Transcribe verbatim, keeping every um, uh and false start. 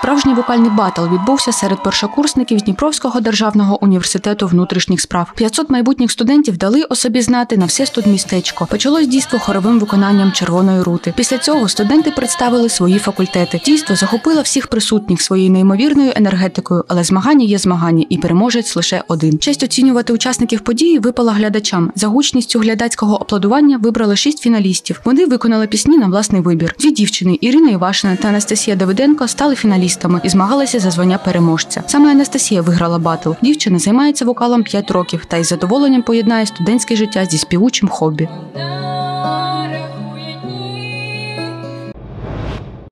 Справжній вокальний батл відбувся серед першокурсників з Дніпровського державного університету внутрішніх справ. п'ятсот майбутніх студентів дали о собі знати на все студмістечко. Почалось дійство хоровим виконанням «Червоної рути». Після цього студенти представили свої факультети. Дійство захопило всіх присутніх своєю неймовірною енергетикою, але змагання є змагання, і переможець лише один. Честь оцінювати учасників події випала глядачам. За гучністю глядацького аплодування вибрали шість фіналістів. Вони виконали пісні на власний вибір. Дві дівчини – Ірина Івашина та Анастасія Давиденко – стали фіналістами і змагалися за звання переможця. Саме Анастасія виграла батл. Дівчина займається вокалом п'ять років та із задоволенням поєднає студентське життя зі співучим хобі.